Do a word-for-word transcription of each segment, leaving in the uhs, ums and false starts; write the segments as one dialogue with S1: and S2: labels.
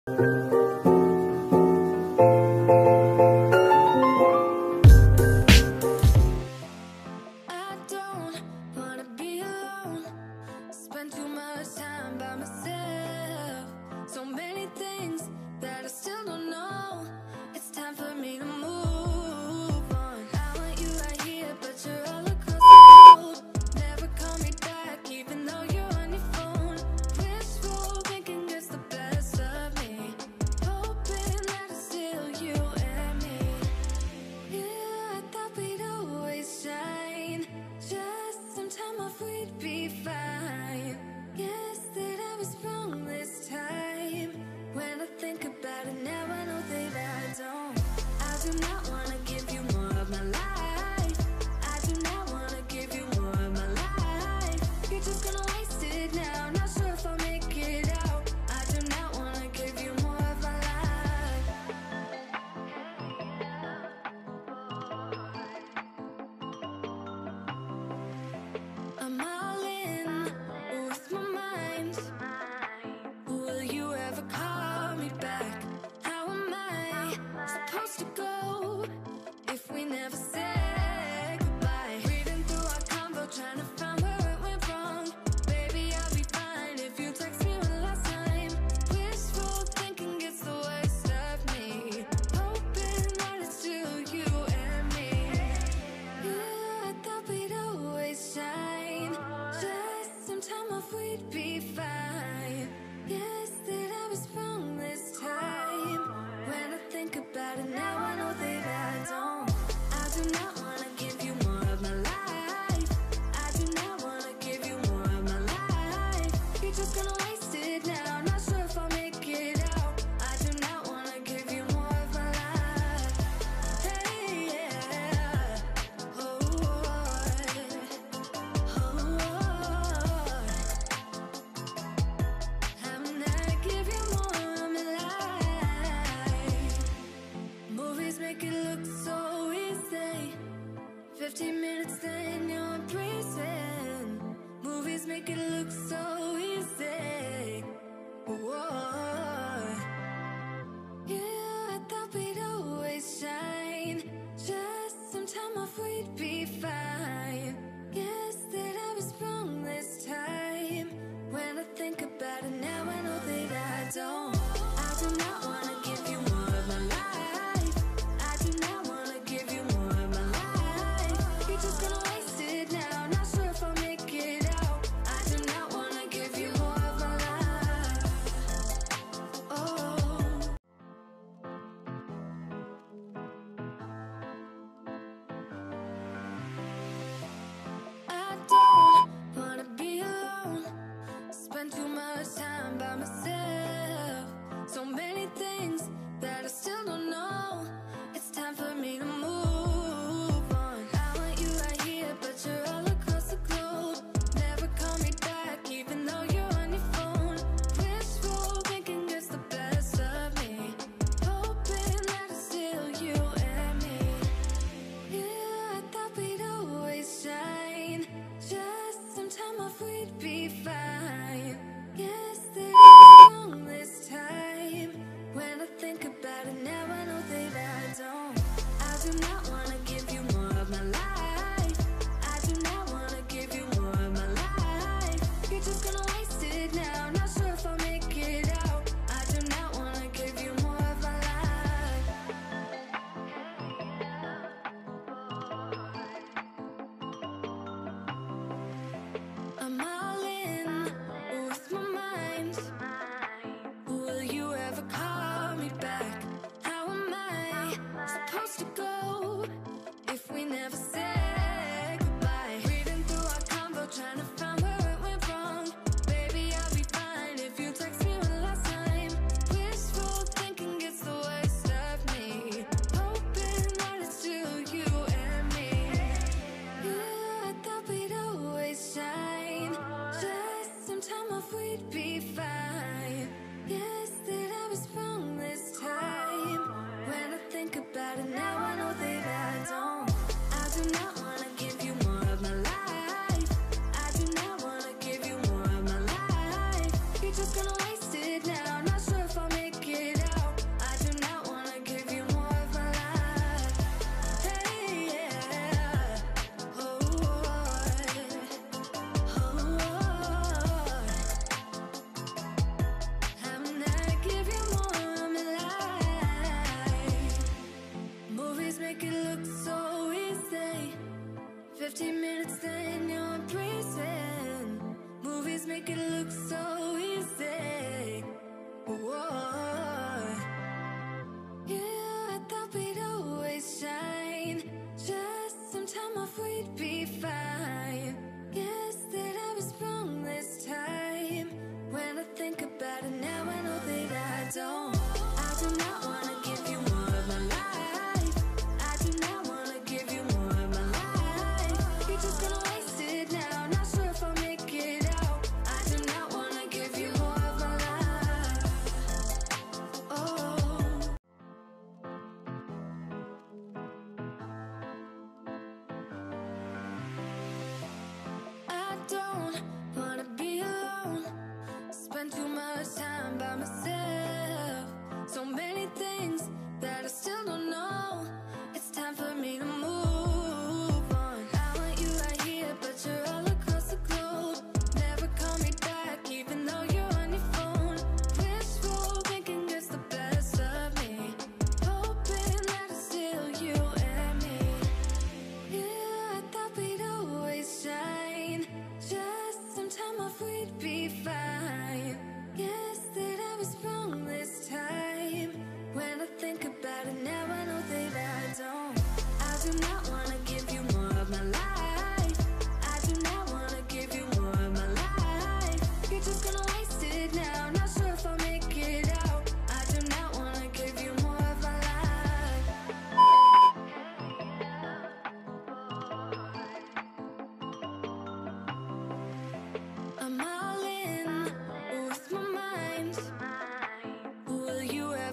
S1: We'd be fine. Guess that I was wrong.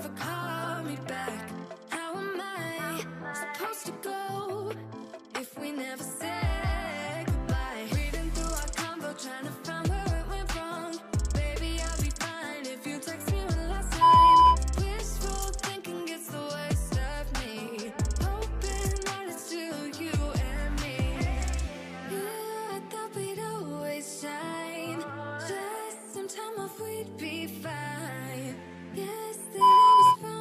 S1: never call me back. How am I supposed to go if we never said goodbye? Reading through our convo, trying to find where it went wrong. Baby, I'll be fine if you text me one last time. Wishful thinking gets the worst of me, hoping that it's still you and me. Yeah, I thought we'd always shine, just some time off we'd be fine. Yes, that I was fine.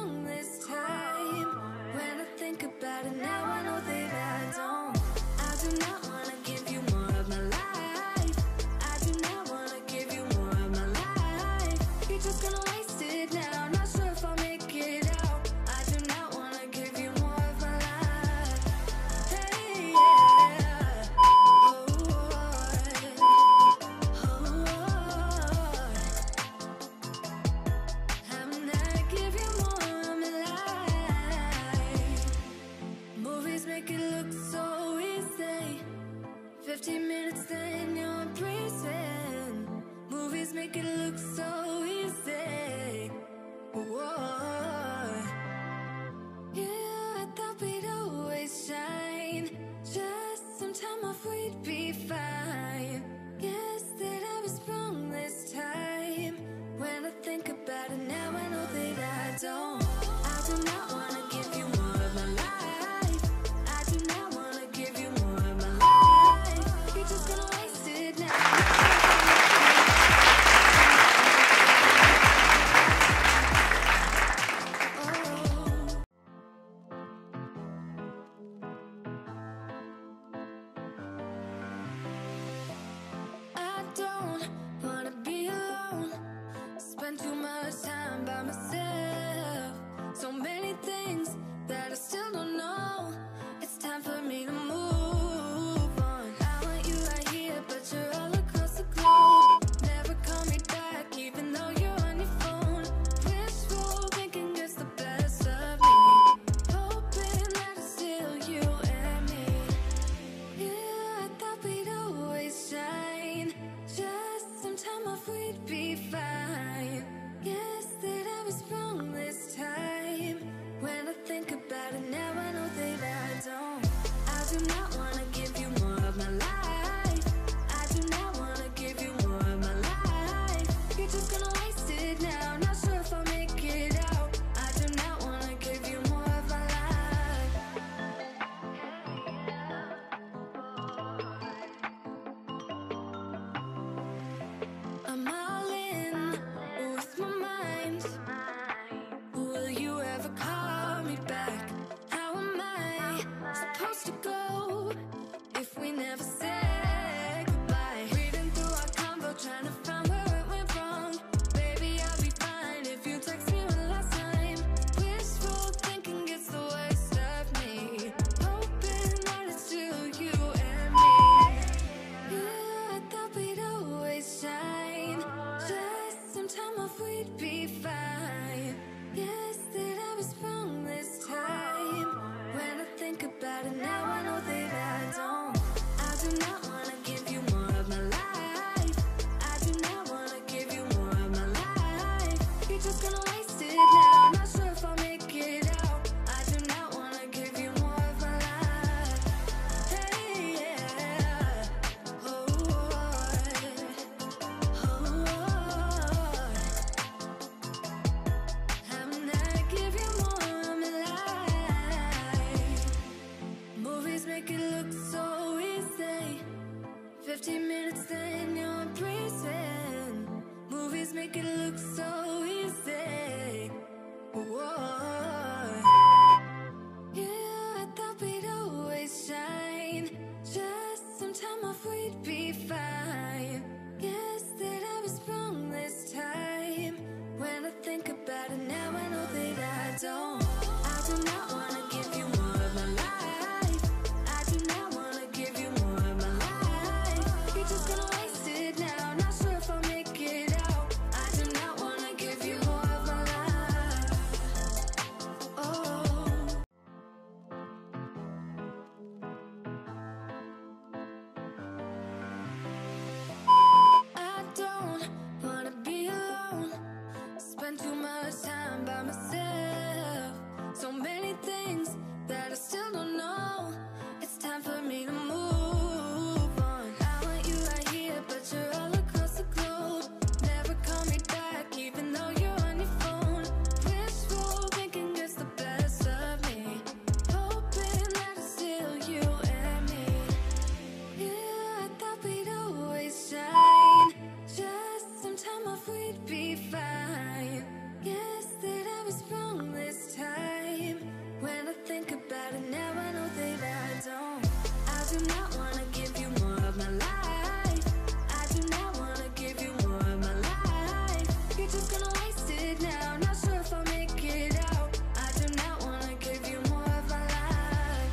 S1: time by myself. So many things that I still don't know. It's time for me to move on. I want you right here, but you're all across the globe. Never call me back, even though you're on your phone. Wishful thinking gets the best of me, hoping that it's still you and me. Yeah, I thought we'd always shine, just some time off we'd be fine. Guess that I was wrong this time. When I think about it now, I know that I don't. I do not wanna give you more of my life. I do not wanna give you more of my life. You're just gonna waste it now, not sure if I'll make it out. I do not wanna give you more of my life.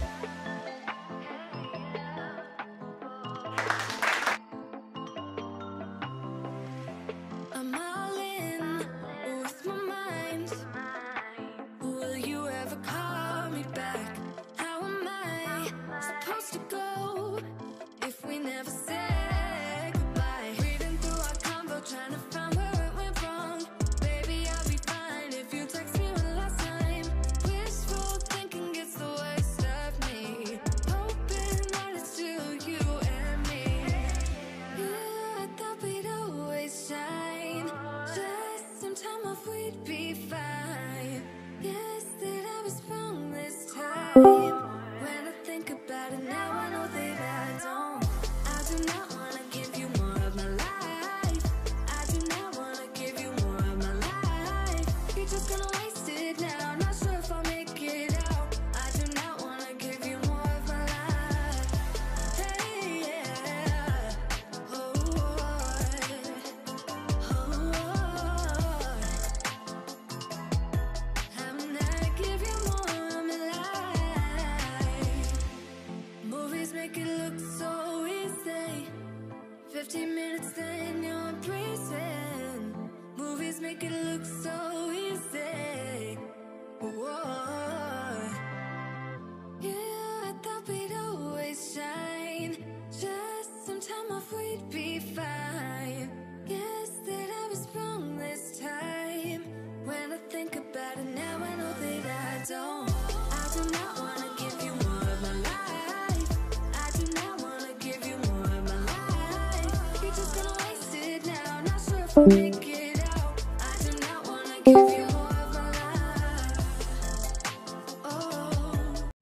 S1: I'm all in with my mind. Will you ever call me back? How am I supposed to go if we never said goodbye? Reading through our convo, trying to find where it went wrong. Baby, I'll be fine if you text me one last time. Wishful thinking gets the worst of me, hoping that it's still you and me. Yeah, I thought we'd always shine, just some time off we'd be fine. Guess that I was wrong this time. When I think about it now, I know that I don't. I do not wanna give you more of my life. I do not wanna give you more of my life. You're just gonna waste it now, not sure if I'll make it out. I do not wanna give you more of my life. Hey, yeah. Oh, oh, I'm not give you more of my life. Movies make it look so easy. Fifteen minutes, then you're breezing. Movies make it look so easy. Whoa. Yeah, I thought we'd always shine, just some time off we'd be fine. Guess that I was wrong this time. When I think about it now, I know that I don't. I do not wanna give you more of my life. I do not wanna give you more of my life. You're just gonna waste it now, not sure if I'll make it out. I do not wanna give you more of my life. Oh.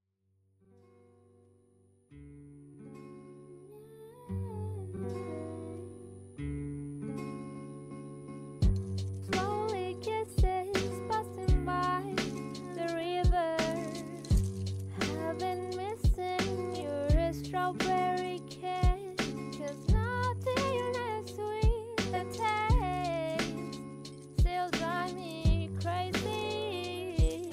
S2: Slowly kisses passing by the river. I've been missing your strawberry kiss, 'cause nothing as sweet the taste still drive me crazy.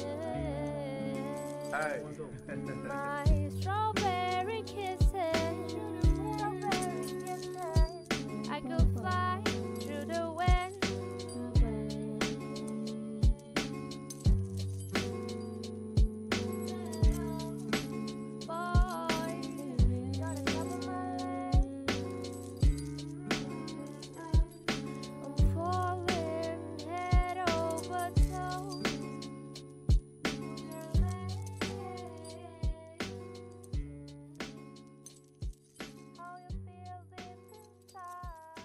S2: My strawberry kisses, I could fly through the wind. Boy, you're the top of my list. I'm falling head over toes. How you feel deep inside.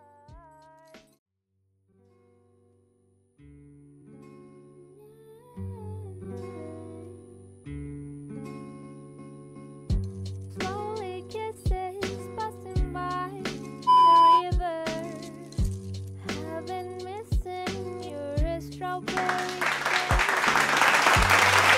S2: Slowly kisses passing by the river. I've been missing your strawberry kiss.